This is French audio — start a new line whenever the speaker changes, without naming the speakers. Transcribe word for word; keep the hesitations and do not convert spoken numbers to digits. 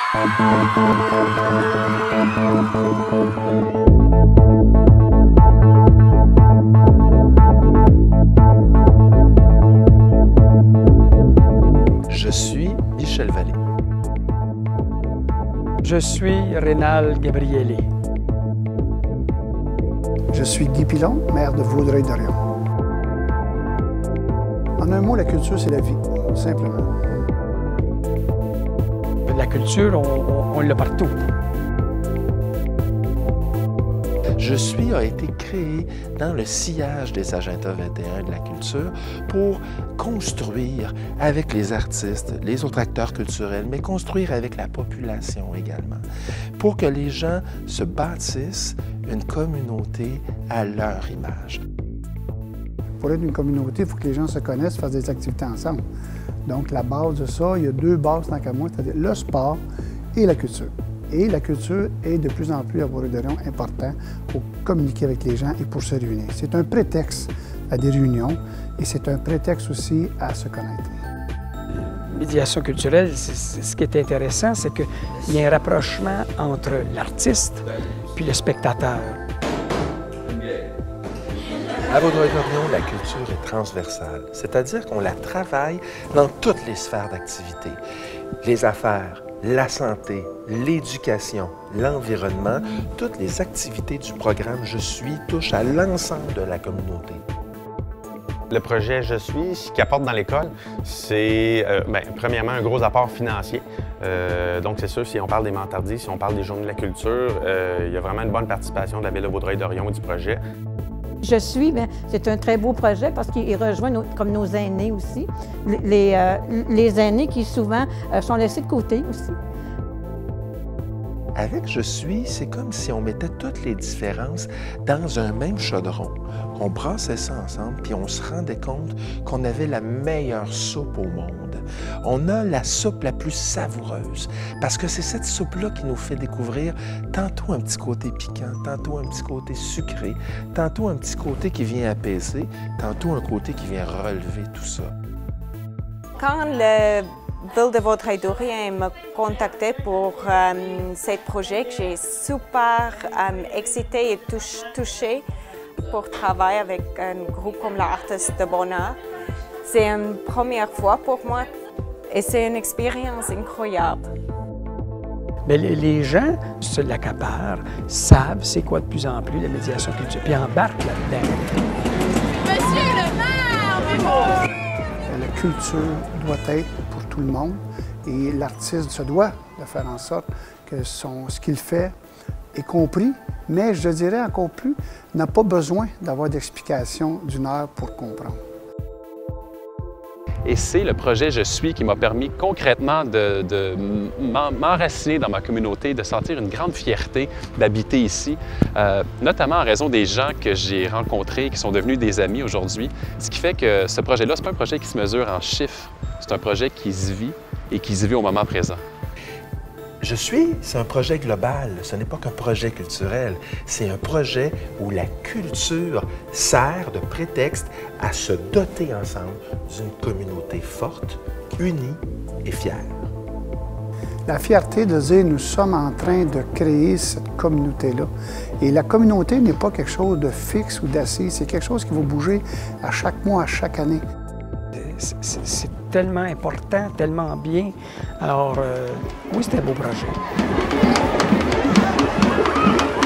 Je suis Michel Vallée.
Je suis Rénal Gabrielli.
Je suis Guy Pilon, maire de Vaudreuil-Dorion. En un mot, la culture, c'est la vie, simplement.
La culture, on, on l'a partout.
Je suis a été créé dans le sillage des Agendas vingt et un de la culture pour construire avec les artistes, les autres acteurs culturels, mais construire avec la population également, pour que les gens se bâtissent une communauté à leur image.
Pour être une communauté, il faut que les gens se connaissent, fassent des activités ensemble. Donc, la base de ça, il y a deux bases tant qu'à moi, c'est-à-dire le sport et la culture. Et la culture est de plus en plus à Vaudreuil-Dorion important pour communiquer avec les gens et pour se réunir. C'est un prétexte à des réunions et c'est un prétexte aussi à se connaître.
Médiation culturelle, ce qui est intéressant, c'est qu'il y a un rapprochement entre l'artiste puis le spectateur.
À Vaudreuil-Dorion, la culture est transversale, c'est-à-dire qu'on la travaille dans toutes les sphères d'activité. Les affaires, la santé, l'éducation, l'environnement, toutes les activités du programme Je suis touchent à l'ensemble de la communauté.
Le projet Je suis, ce qu'il apporte dans l'école, c'est euh, bien, premièrement un gros apport financier. Euh, donc c'est sûr, si on parle des Mentardis, si on parle des Journées de la culture, euh, il y a vraiment une bonne participation de la Ville de Vaudreuil-Dorion du projet.
Je suis, c'est un très beau projet parce qu'il rejoint nos, comme nos aînés aussi, les, euh, les aînés qui souvent euh, sont laissés de côté aussi.
Avec Je suis, c'est comme si on mettait toutes les différences dans un même chaudron. On brassait ça ensemble, puis on se rendait compte qu'on avait la meilleure soupe au monde. On a la soupe la plus savoureuse, parce que c'est cette soupe-là qui nous fait découvrir tantôt un petit côté piquant, tantôt un petit côté sucré, tantôt un petit côté qui vient apaiser, tantôt un côté qui vient relever tout ça.
Quand le Ville de Vaudreuil-Dorion me contactait pour euh, ce projet, j'ai super euh, excitée et touch, touchée pour travailler avec un groupe comme l'Artiste de Bonheur. C'est une première fois pour moi et c'est une expérience incroyable.
Mais les gens se l'accaparent, savent c'est quoi de plus en plus la médiation culturelle, puis embarquent là-dedans.
Monsieur le maire, bravo!
La culture doit être pour tout le monde et l'artiste se doit de faire en sorte que son, ce qu'il fait est compris, mais je dirais encore plus, n'a pas besoin d'avoir d'explication d'une heure pour comprendre.
Et c'est le projet Je suis qui m'a permis concrètement de, de m'enraciner dans ma communauté, de sentir une grande fierté d'habiter ici, euh, notamment en raison des gens que j'ai rencontrés, qui sont devenus des amis aujourd'hui. Ce qui fait que ce projet-là, ce n'est pas un projet qui se mesure en chiffres, c'est un projet qui se vit et qui se vit au moment présent.
Je suis, c'est un projet global, ce n'est pas qu'un projet culturel, c'est un projet où la culture sert de prétexte à se doter ensemble d'une communauté forte, unie et fière.
La fierté de dire nous sommes en train de créer cette communauté-là. Et la communauté n'est pas quelque chose de fixe ou d'assis, c'est quelque chose qui va bouger à chaque mois, à chaque année.
C'est tellement important, tellement bien. Alors, euh, oui, c'est un beau projet.